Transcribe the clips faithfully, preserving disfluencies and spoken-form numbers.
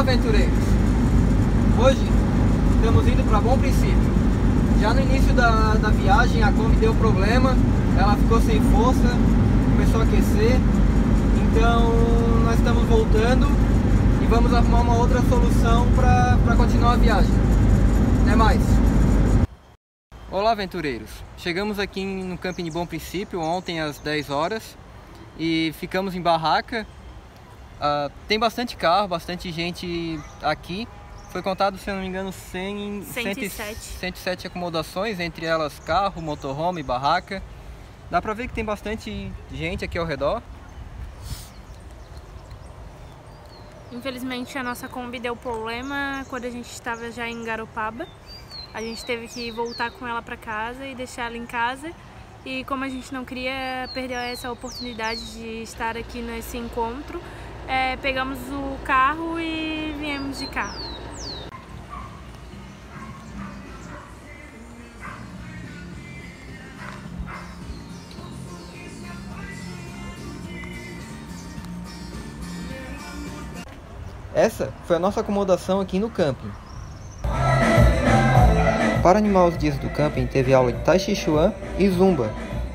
aventureiros! Hoje estamos indo para Bom Princípio. Já no início da, da viagem a Kombi deu problema, ela ficou sem força, começou a aquecer. Então nós estamos voltando e vamos arrumar uma outra solução para continuar a viagem. Até mais! Olá, aventureiros! Chegamos aqui no camping de Bom Princípio ontem às dez horas e ficamos em barraca. Uh, tem bastante carro, bastante gente aqui. Foi contado, se eu não me engano, cem, cento e sete. cento e sete acomodações, entre elas carro, motorhome e barraca. Dá pra ver que tem bastante gente aqui ao redor. Infelizmente a nossa Kombi deu problema quando a gente estava já em Garopaba. A gente teve que voltar com ela para casa e deixar ela em casa. E como a gente não queria perder essa oportunidade de estar aqui nesse encontro, é, pegamos o carro e viemos de carro. Essa foi a nossa acomodação aqui no camping. Para animar os dias do camping, teve aula de Tai Chi Chuan e Zumba.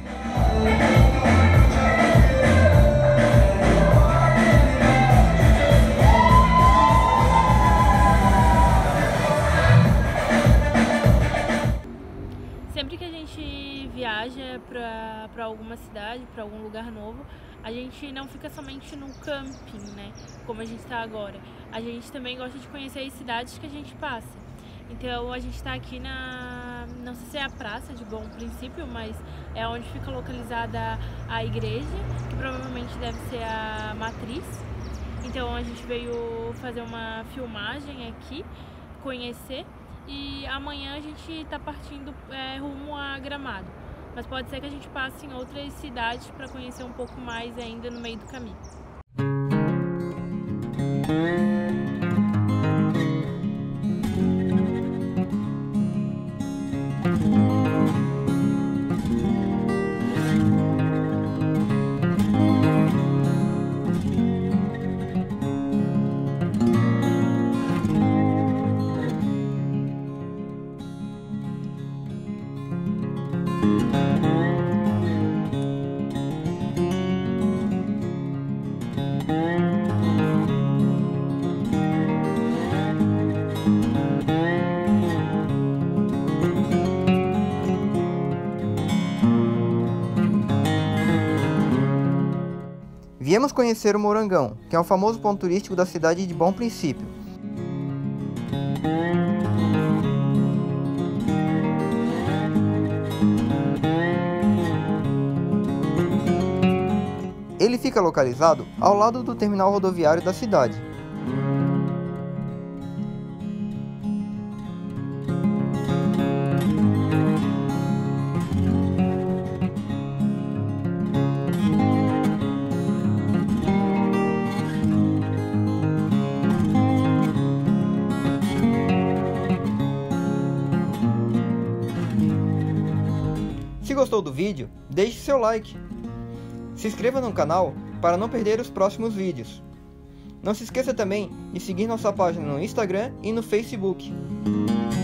Sempre que a gente viaja para para alguma cidade, para algum lugar novo, a gente não fica somente no camping, né? Como a gente está agora. A gente também gosta de conhecer as cidades que a gente passa. Então a gente está aqui na, não sei se é a praça de Bom Princípio, mas é onde fica localizada a igreja, que provavelmente deve ser a matriz. Então a gente veio fazer uma filmagem aqui, conhecer, e amanhã a gente está partindo é, rumo a Gramado. Mas pode ser que a gente passe em outras cidades para conhecer um pouco mais ainda no meio do caminho. Viemos conhecer o Morangão, que é um famoso ponto turístico da cidade de Bom Princípio. Ele fica localizado ao lado do terminal rodoviário da cidade. Se gostou do vídeo, deixe seu like. Se inscreva no canal para não perder os próximos vídeos. Não se esqueça também de seguir nossa página no Instagram e no Facebook.